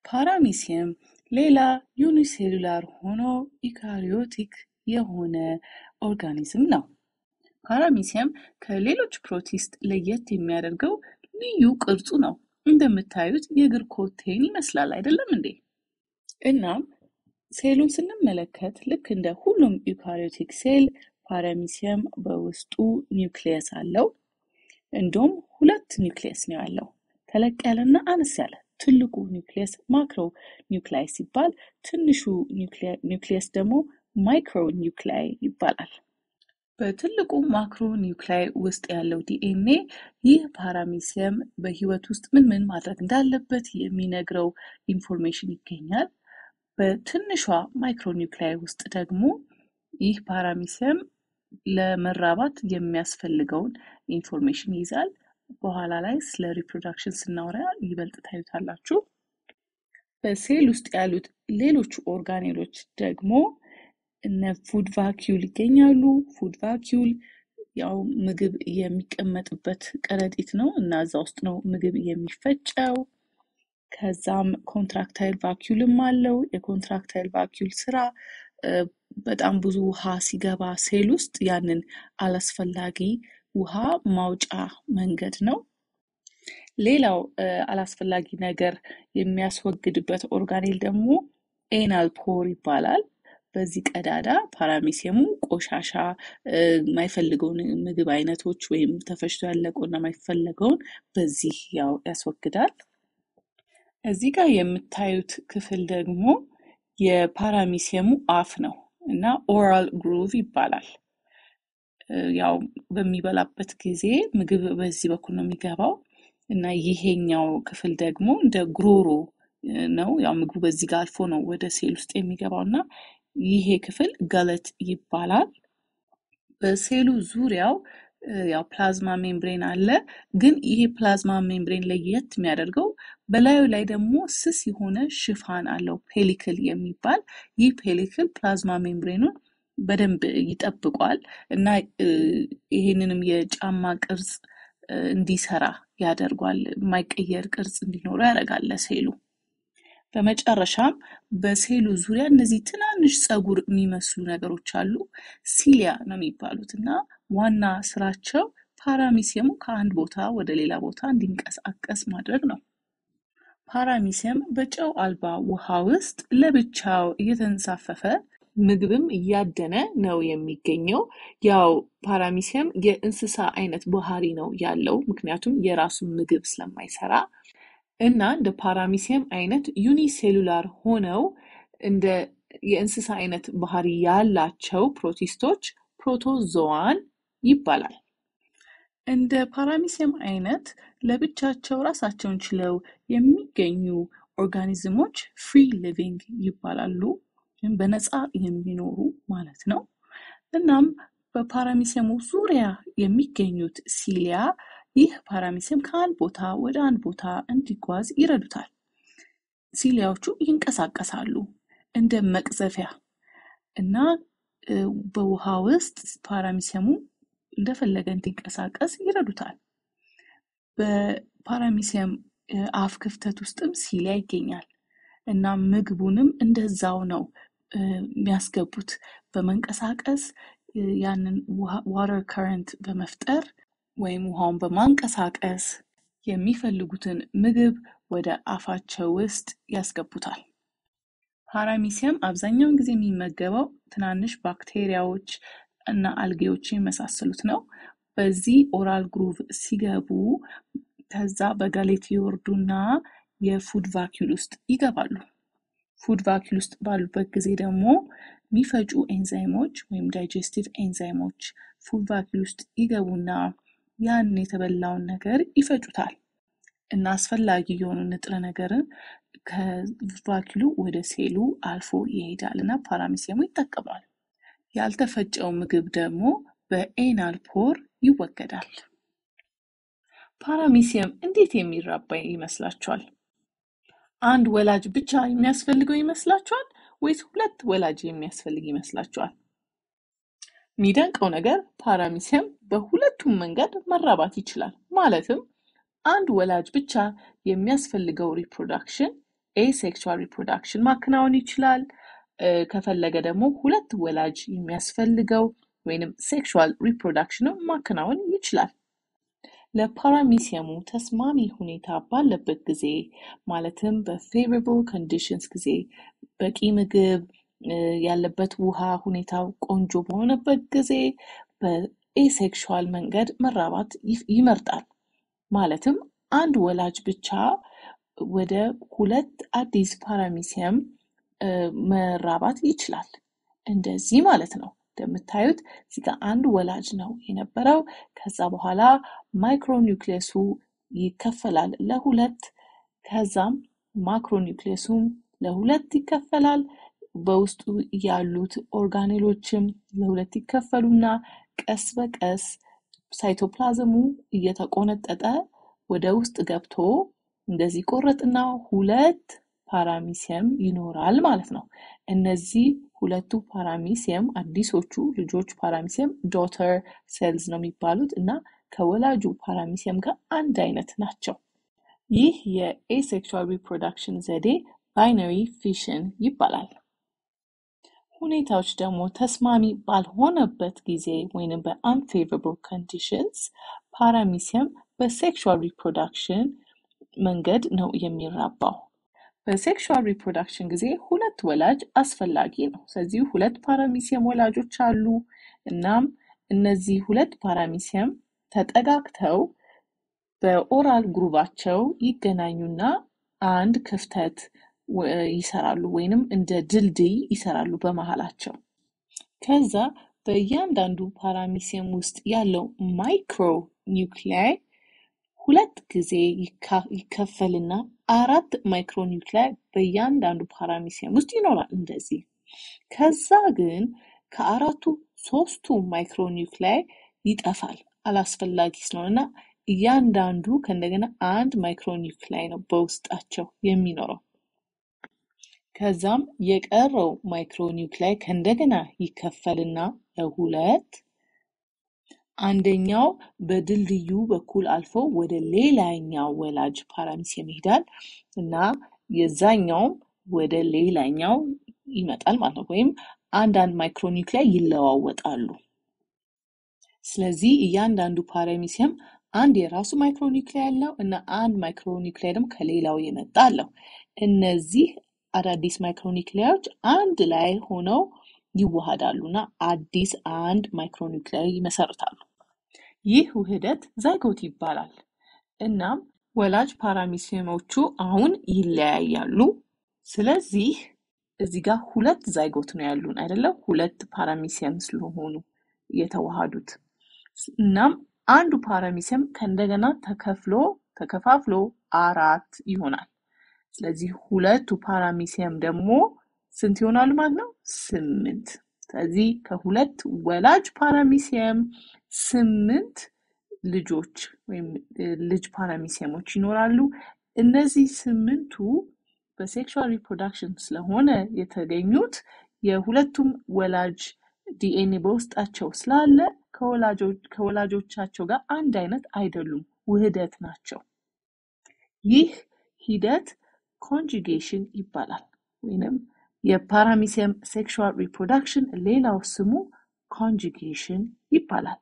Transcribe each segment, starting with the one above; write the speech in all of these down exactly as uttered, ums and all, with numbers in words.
ፓራሚሲየም ሌላ ዩኒሴሉላር ሆኖ ኢካሪዮቲክ የሆነ ኦርጋኒዝም ነው። ፓራሚሲየም ከሌሎች ፕሮቲስት ለየት የሚያደርገው ልዩ ቅርጹ ነው። እንደምታዩት የእግር ኮቴን ይመስላል አይደለም እንዴ? እናም ሴሉን ስንመለከት ልክ እንደ ሁሉም ዩካሪዮቲክ ሴል ፓራሚሲየም በውስጡ ኒውክሊየስ አለው። እንዲሁም ሁለት ኒውክሊየስ ነው ያለው፣ ተለቅ ያለና አነስ ያለ። ትልቁ ኒውክሊየስ ማክሮ ኒውክላይ ሲባል፣ ትንሹ ኒውክሊየስ ደግሞ ማይክሮ ኒውክላይ ይባላል። በትልቁ ማክሮ ኒውክላይ ውስጥ ያለው ዲኤንኤ ይህ ፓራሚሲየም በህይወት ውስጥ ምን ምን ማድረግ እንዳለበት የሚነግረው ኢንፎርሜሽን ይገኛል። በትንሿ ማይክሮ ኒውክላይ ውስጥ ደግሞ ይህ ፓራሚሲየም ለመራባት የሚያስፈልገውን ኢንፎርሜሽን ይይዛል። በኋላ ላይ ስለ ሪፕሮዳክሽን ስናወራ ይበልጥ ታዩታላችሁ። በሴል ውስጥ ያሉት ሌሎች ኦርጋኔሎች ደግሞ እነ ፉድ ቫኪዩል ይገኛሉ። ፉድ ቫኪዩል ያው ምግብ የሚቀመጥበት ከረጢት ነው እና እዛ ውስጥ ነው ምግብ የሚፈጨው። ከዛም ኮንትራክታይል ቫኪዩልም አለው። የኮንትራክታይል ቫኪዩል ስራ በጣም ብዙ ውሃ ሲገባ ሴል ውስጥ ያንን አላስፈላጊ ውሃ ማውጫ መንገድ ነው። ሌላው አላስፈላጊ ነገር የሚያስወግድበት ኦርጋኔል ደግሞ ኤናል ፖር ይባላል። በዚህ ቀዳዳ ፓራሚሲየሙ ቆሻሻ የማይፈልገውን ምግብ አይነቶች ወይም ተፈጭቶ ያለቀውና የማይፈልገውን በዚህ ያው ያስወግዳል። እዚህ ጋር የምታዩት ክፍል ደግሞ የፓራሚሲየሙ አፍ ነው እና ኦራል ግሩቭ ይባላል። ያው በሚበላበት ጊዜ ምግብ በዚህ በኩል ነው የሚገባው እና ይሄኛው ክፍል ደግሞ እንደ ጉሮሮ ነው። ያው ምግቡ በዚህ ጋር አልፎ ነው ወደ ሴል ውስጥ የሚገባውና ይሄ ክፍል ገለት ይባላል። በሴሉ ዙሪያው ያው ፕላዝማ ሜምብሬን አለ። ግን ይሄ ፕላዝማ ሜምብሬን ለየት የሚያደርገው በላዩ ላይ ደግሞ ስስ የሆነ ሽፋን አለው፣ ፔሊክል የሚባል። ይህ ፔሊክል ፕላዝማ ሜምብሬኑን በደንብ ይጠብቋል እና ይሄንንም የጫማ ቅርጽ እንዲሰራ ያደርጓል፣ የማይቀየር ቅርጽ እንዲኖረው ያደርጋል ለሴሉ። በመጨረሻም በሴሉ ዙሪያ እነዚህ ትናንሽ ጸጉር የሚመስሉ ነገሮች አሉ፣ ሲሊያ ነው የሚባሉት እና ዋና ስራቸው ፓራሚሲየሙ ከአንድ ቦታ ወደ ሌላ ቦታ እንዲንቀሳቀስ ማድረግ ነው። ፓራሚሲየም በጨው አልባ ውሃ ውስጥ ለብቻው እየተንሳፈፈ ምግብም እያደነ ነው የሚገኘው። ያው ፓራሚሲየም የእንስሳ አይነት ባህሪ ነው ያለው፣ ምክንያቱም የራሱን ምግብ ስለማይሰራ እና እንደ ፓራሚሲየም አይነት ዩኒሴሉላር ሆነው እንደ የእንስሳ አይነት ባህሪ ያላቸው ፕሮቲስቶች ፕሮቶዞዋን ይባላል። እንደ ፓራሚሲየም አይነት ለብቻቸው ራሳቸውን ችለው የሚገኙ ኦርጋኒዝሞች ፍሪ ሊቪንግ ይባላሉ፣ በነፃ የሚኖሩ ማለት ነው። እናም በፓራሚሲየሙ ዙሪያ የሚገኙት ሲሊያ ይህ ፓራሚሲየም ከአንድ ቦታ ወደ አንድ ቦታ እንዲጓዝ ይረዱታል። ሲሊያዎቹ ይንቀሳቀሳሉ እንደ መቅዘፊያ እና በውሃ ውስጥ ፓራሚሲየሙ እንደፈለገ እንዲንቀሳቀስ ይረዱታል። በፓራሚሲየም አፍ ክፍተት ውስጥም ሲሊያ ይገኛል እና ምግቡንም እንደዛው ነው የሚያስገቡት። በመንቀሳቀስ ያንን ዋተር ከረንት በመፍጠር ወይም ውሃውን በማንቀሳቀስ የሚፈልጉትን ምግብ ወደ አፋቸው ውስጥ ያስገቡታል። ፓራሚሲየም አብዛኛውን ጊዜ የሚመገበው ትናንሽ ባክቴሪያዎች እና አልጌዎች የመሳሰሉት ነው። በዚህ ኦራል ግሩቭ ሲገቡ ከዛ በጋሌት ይወርዱና የፉድ ቫኪዩል ውስጥ ይገባሉ። ፉድ ቫኪዩል ውስጥ ባሉበት ጊዜ ደግሞ የሚፈጩ ኤንዛይሞች ወይም ዳይጀስቲቭ ኤንዛይሞች ፉድ ቫኪዩል ውስጥ ይገቡና ያን የተበላውን ነገር ይፈጩታል እና አስፈላጊ የሆኑ ንጥረ ነገርን ከቫኪዩሉ ወደ ሴሉ አልፎ ይሄዳል እና ፓራሚሲየሙ ይጠቀማል። ያልተፈጨው ምግብ ደግሞ በኤናል ፖር ይወገዳል። ፓራሚሲየም እንዴት የሚራባ ይመስላችኋል? አንድ ወላጅ ብቻ የሚያስፈልገው ይመስላችኋል ወይስ ሁለት ወላጅ የሚያስፈልግ ይመስላችኋል? የሚደንቀው ነገር ፓራሚሲየም በሁለቱም መንገድ መራባት ይችላል። ማለትም አንድ ወላጅ ብቻ የሚያስፈልገው ሪፕሮዳክሽን asexual reproduction ማከናወን ይችላል። ከፈለገ ደግሞ ሁለት ወላጅ የሚያስፈልገው ወይንም sexual reproduction ማከናወን ይችላል። ለፓራሚሲየሙ ተስማሚ ሁኔታ ባለበት ጊዜ ማለትም በfavorable conditions ጊዜ በቂ ምግብ ያለበት ውሃ ሁኔታው ቆንጆ በሆነበት ጊዜ በasexual መንገድ መራባት ይመርጣል። ማለትም አንድ ወላጅ ብቻ ወደ ሁለት አዲስ ፓራሚሲየም መራባት ይችላል። እንደዚህ ማለት ነው። እንደምታዩት እዚህ ጋር አንድ ወላጅ ነው የነበረው። ከዛ በኋላ ማይክሮኒውክሊየሱ ይከፈላል ለሁለት። ከዛም ማክሮኒውክሊየሱም ለሁለት ይከፈላል። በውስጡ ያሉት ኦርጋኔሎችም ለሁለት ይከፈሉና ቀስ በቀስ ሳይቶፕላዝሙ እየተቆነጠጠ ወደ ውስጥ ገብቶ እንደዚህ ቆረጥና ሁለት ፓራሚሲየም ይኖራል ማለት ነው። እነዚህ ሁለቱ ፓራሚሲየም አዲሶቹ ልጆች ፓራሚሲየም ዶተር ሴልስ ነው የሚባሉት እና ከወላጁ ፓራሚሲየም ጋር አንድ አይነት ናቸው። ይህ የasexual reproduction ዘዴ ባይነሪ ፊሽን ይባላል። ሁኔታዎች ደግሞ ተስማሚ ባልሆነበት ጊዜ ወይንም በunfavorable conditions ፓራሚሲየም በሴክሹዋል ሪፕሮዳክሽን መንገድ ነው የሚራባው። በሴክሹዋል ሪፕሮዳክሽን ጊዜ ሁለት ወላጅ አስፈላጊ ነው። ስለዚህ ሁለት ፓራሚሲየም ወላጆች አሉ። እናም እነዚህ ሁለት ፓራሚሲየም ተጠጋግተው በኦራል ግሩቫቸው ይገናኙና አንድ ክፍተት ይሰራሉ ወይንም እንደ ድልድይ ይሰራሉ በመሃላቸው። ከዛ በእያንዳንዱ ፓራሚሲየም ውስጥ ያለው ማይክሮ ኒውክሊያይ ሁለት ጊዜ ይከፈልና አራት ማይክሮ ኒውክሊያይ በእያንዳንዱ ፓራሚሲየም ውስጥ ይኖራል እንደዚህ። ከዛ ግን ከአራቱ ሶስቱ ማይክሮ ኒውክሊያይ ይጠፋል አላስፈላጊ ስለሆነና እያንዳንዱ ከእንደገና አንድ ማይክሮ ኒውክሊያይ ነው በውስጣቸው የሚኖረው። ከዛም የቀረው ማይክሮ ኒውክሊያይ ከእንደገና ይከፈልና ለሁለት። አንደኛው በድልድዩ በኩል አልፎ ወደ ሌላኛው ወላጅ ፓራሚሲየም ይሄዳል እና የዛኛውም ወደ ሌላኛው ይመጣል ማለት ነው። ወይም አንዳንድ ማይክሮ ኒውክሊያይ ይለዋወጣሉ። ስለዚህ እያንዳንዱ ፓራሚሲየም አንድ የራሱ ማይክሮ ኒውክሊያይ አለው እና አንድ ማይክሮ ኒውክሊያይ ደግሞ ከሌላው የመጣ አለው። እነዚህ አዳዲስ ማይክሮ ኒውክሊያዮች አንድ ላይ ሆነው ይዋሃዳሉና አዲስ አንድ ማይክሮ ኒውክሊያይ ይመሰርታሉ። ይህ ውህደት ዛይጎት ይባላል። እናም ወላጅ ፓራሚሲየሞቹ አሁን ይለያያሉ። ስለዚህ እዚህ ጋር ሁለት ዛይጎት ነው ያሉን አይደለም? ሁለት ፓራሚሲየም ስለሆኑ የተዋሃዱት። እናም አንዱ ፓራሚሲየም ከእንደገና ተከፍሎ ተከፋፍሎ አራት ይሆናል። ስለዚህ ሁለቱ ፓራሚሲየም ደግሞ ስንት ይሆናሉ ማለት ነው? ስምንት። ስለዚህ ከሁለት ወላጅ ፓራሚሲየም ስምንት ልጆች ወይም ልጅ ፓራሚሲየሞች ይኖራሉ። እነዚህ ስምንቱ በሴክሹዋል ሪፕሮዳክሽን ስለሆነ የተገኙት የሁለቱም ወላጅ ዲኤንኤ በውስጣቸው ስላለ ከወላጆቻቸው ጋር አንድ አይነት አይደሉም፣ ውህደት ናቸው። ይህ ሂደት ኮንጁጌሽን ይባላል ወይንም የፓራሚሲየም ሴክሹዋል ሪፕሮዳክሽን ሌላው ስሙ ኮንጁጌሽን ይባላል።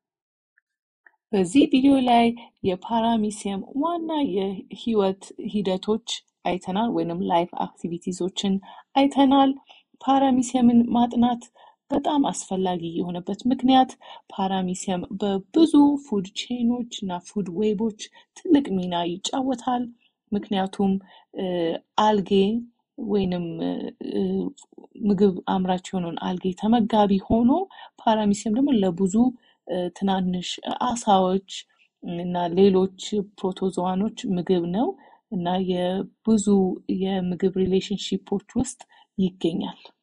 በዚህ ቪዲዮ ላይ የፓራሚሲየም ዋና የህይወት ሂደቶች አይተናል ወይንም ላይፍ አክቲቪቲዞችን አይተናል። ፓራሚሲየምን ማጥናት በጣም አስፈላጊ የሆነበት ምክንያት ፓራሚሲየም በብዙ ፉድ ቼኖች እና ፉድ ዌቦች ትልቅ ሚና ይጫወታል። ምክንያቱም አልጌ ወይንም ምግብ አምራች የሆነውን አልጌ ተመጋቢ ሆኖ ፓራሚሲየም ደግሞ ለብዙ ትናንሽ አሳዎች እና ሌሎች ፕሮቶዞዋኖች ምግብ ነው እና የብዙ የምግብ ሪሌሽንሺፖች ውስጥ ይገኛል።